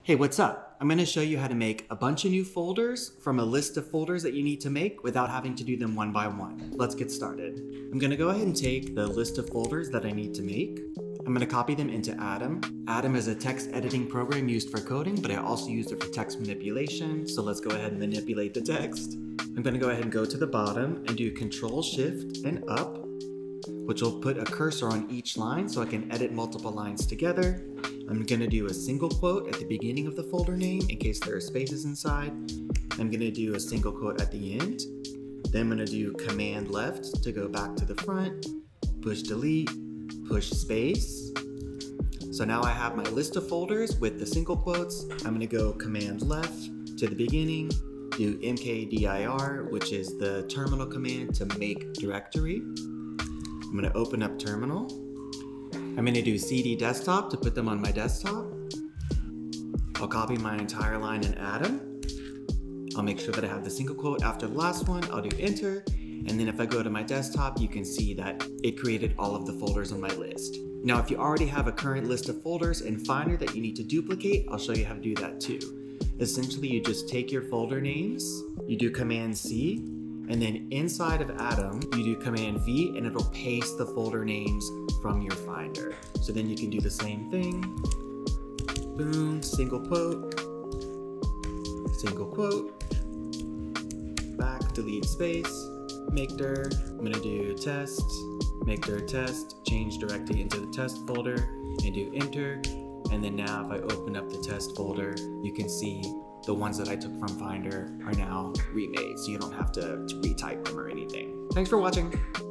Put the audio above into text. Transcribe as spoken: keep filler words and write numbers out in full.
Hey, what's up? I'm going to show you how to make a bunch of new folders from a list of folders that you need to make without having to do them one by one. Let's get started. I'm going to go ahead and take the list of folders that I need to make. I'm going to copy them into Atom. Atom is a text editing program used for coding, but I also use it for text manipulation. So let's go ahead and manipulate the text. I'm going to go ahead and go to the bottom and do Control Shift and up, which will put a cursor on each line so I can edit multiple lines together. I'm going to do a single quote at the beginning of the folder name in case there are spaces inside. I'm going to do a single quote at the end. Then I'm going to do Command Left to go back to the front, push Delete, push Space. So now I have my list of folders with the single quotes. I'm going to go Command Left to the beginning, do M K D I R, which is the terminal command to make directory. I'm going to open up terminal. I'm going to do C D desktop to put them on my desktop. I'll copy my entire line in Atom. I'll make sure that I have the single quote after the last one. I'll do enter. And then if I go to my desktop, you can see that it created all of the folders on my list. Now, if you already have a current list of folders in Finder that you need to duplicate, I'll show you how to do that too. Essentially, you just take your folder names, you do Command C, and then inside of Atom, you do Command V and it'll paste the folder names from your Finder. So then you can do the same thing. Boom, single quote, single quote, back, delete space, make dir. I'm gonna do test, make dir test, change directly into the test folder and do enter. And then now if I open up the test folder, you can see the ones that I took from Finder are now remade, so you don't have to, to retype them or anything. Thanks for watching.